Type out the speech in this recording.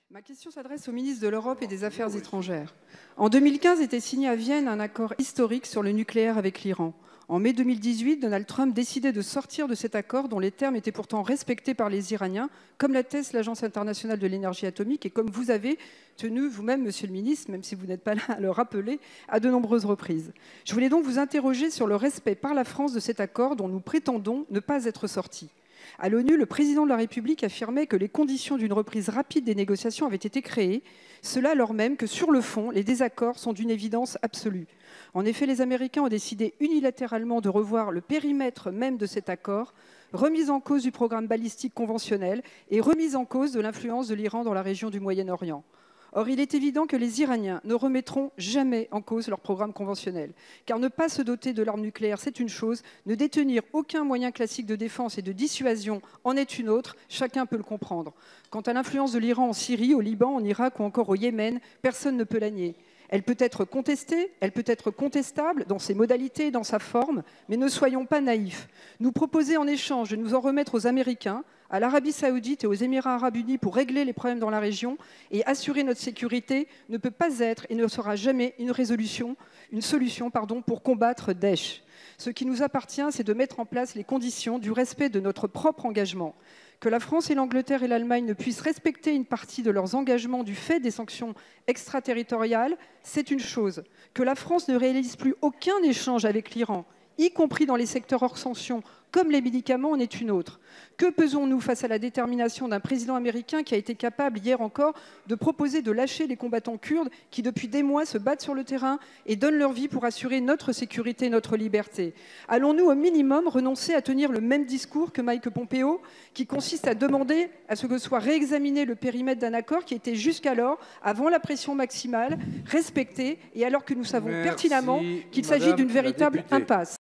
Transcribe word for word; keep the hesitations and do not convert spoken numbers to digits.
Ma question s'adresse au ministre de l'Europe et des Affaires étrangères. En deux mille quinze était signé à Vienne un accord historique sur le nucléaire avec l'Iran. En mai deux mille dix-huit, Donald Trump décidait de sortir de cet accord dont les termes étaient pourtant respectés par les Iraniens, comme l'atteste l'Agence internationale de l'énergie atomique et comme vous avez tenu vous-même, monsieur le ministre, même si vous n'êtes pas là à le rappeler, à de nombreuses reprises. Je voulais donc vous interroger sur le respect par la France de cet accord dont nous prétendons ne pas être sortis. À l'ONU, le président de la République affirmait que les conditions d'une reprise rapide des négociations avaient été créées, cela alors même que sur le fond, les désaccords sont d'une évidence absolue. En effet, les Américains ont décidé unilatéralement de revoir le périmètre même de cet accord, remise en cause du programme balistique conventionnel et remise en cause de l'influence de l'Iran dans la région du Moyen-Orient. Or, il est évident que les Iraniens ne remettront jamais en cause leur programme conventionnel, car ne pas se doter de l'arme nucléaire, c'est une chose, ne détenir aucun moyen classique de défense et de dissuasion en est une autre, chacun peut le comprendre. Quant à l'influence de l'Iran en Syrie, au Liban, en Irak ou encore au Yémen, personne ne peut la nier. Elle peut être contestée, elle peut être contestable dans ses modalités et dans sa forme, mais ne soyons pas naïfs. Nous proposer en échange de nous en remettre aux Américains, à l'Arabie saoudite et aux Émirats arabes unis pour régler les problèmes dans la région et assurer notre sécurité ne peut pas être et ne sera jamais une résolution, une solution pardon, pour combattre Daesh. Ce qui nous appartient, c'est de mettre en place les conditions du respect de notre propre engagement. Que la France et l'Angleterre et l'Allemagne ne puissent respecter une partie de leurs engagements du fait des sanctions extraterritoriales, c'est une chose. Que la France ne réalise plus aucun échange avec l'Iran, y compris dans les secteurs hors sanctions, comme les médicaments, en est une autre. Que pesons-nous face à la détermination d'un président américain qui a été capable, hier encore, de proposer de lâcher les combattants kurdes qui, depuis des mois, se battent sur le terrain et donnent leur vie pour assurer notre sécurité et notre liberté? Allons-nous, au minimum, renoncer à tenir le même discours que Mike Pompeo, qui consiste à demander à ce que soit réexaminé le périmètre d'un accord qui était jusqu'alors, avant la pression maximale, respecté, et alors que nous savons Merci, pertinemment qu'il s'agit d'une véritable impasse?